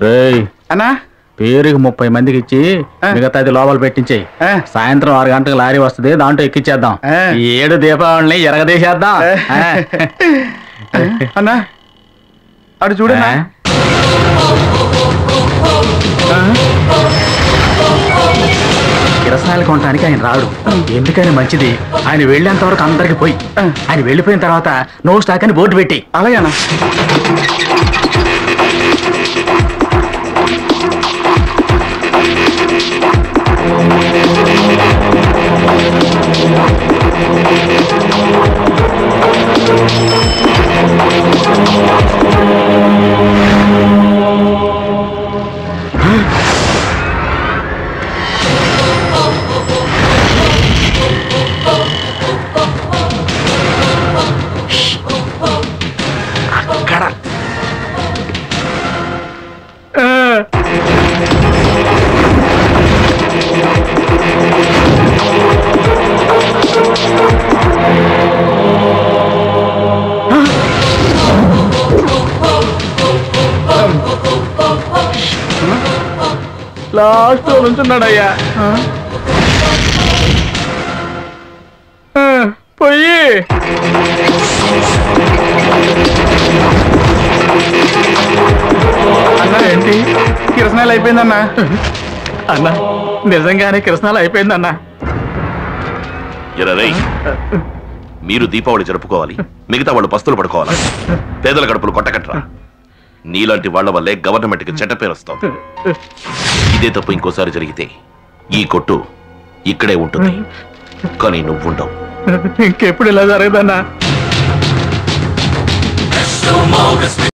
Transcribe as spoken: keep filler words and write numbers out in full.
అన్నా పేరుకి ముప్పై మందికి ఇచ్చి మిగతాది లోపల పెట్టించేయి. సాయంత్రం ఆరు గంటలకు లారీ వస్తుంది, దాంట్లో ఎక్కిచ్చేద్దాం. ఈ ఏడు దీపావళిని ఎరగదీసేద్దాం. అన్నా అటు చూడన్నా, కిరసనాయలు కొనడానికి ఆయన రాడు. ఎందుకని మంచిది, ఆయన వెళ్ళేంత వరకు అందరికి పోయి, ఆయన వెళ్ళిపోయిన తర్వాత నో స్టాక్ అని బోర్డు పెట్టి. అలాగేనా? లాస్ట్ నుంచున్నాడయ్యా. పోయి అన్నా ఏంటి కిరసనాలు అయిపోయిందన్నా? అన్నా నిజంగానే కిరసనాలు అయిపోయిందన్నా. మీరు దీపావళి జరుపుకోవాలి, మిగతా వాళ్ళు పస్తులు పడుకోవాలి. పేదల గడుపులు కొట్టకట్రా. నీలాంటి వాళ్ల వల్లే గవర్నమెంట్ కి చెడ్డ పేరు వస్తుంది. ఇదే తప్పు ఇంకోసారి జరిగితే ఈ కొట్టు ఇక్కడే ఉంటుంది, కానీ నువ్వుండవు. ఇంకెప్పుడు ఇలా జరగదన్నా?